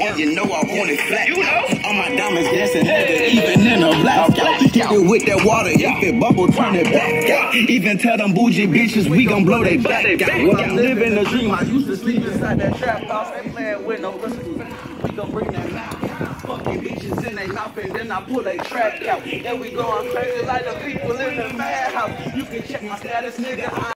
one, you know I want it flat. You know, all my diamonds dancing, nigga, even in a blackout. Hit it with that water, if it bubble, turn it back out. Even tell them bougie bitches we gon' blow they back out. Well, I'm living the dream. I used to sleep inside that trap house. They playing with no pussy. We gon' bring that mouth. Fucking bitches in they mouth and then I pull a track out. Then we going crazy like the people in the madhouse. You can check my status, nigga.